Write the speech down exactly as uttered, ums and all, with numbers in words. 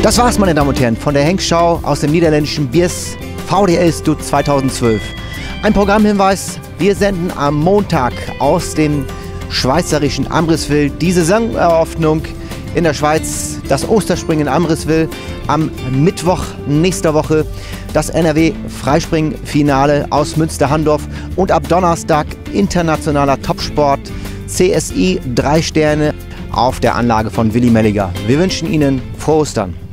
Das war's, meine Damen und Herren, von der Hengstenshow aus dem niederländischen Biers V D L-Stud zweitausendzwölf. Ein Programmhinweis: Wir senden am Montag aus dem schweizerischen Amriswil die Saisoneröffnung in der Schweiz, das Osterspringen in Amriswil, am Mittwoch nächster Woche das N R W-Freispringfinale aus Münster-Handorf und ab Donnerstag internationaler Topsport C S I drei Sterne auf der Anlage von Willi Melliger. Wir wünschen Ihnen frohe Ostern.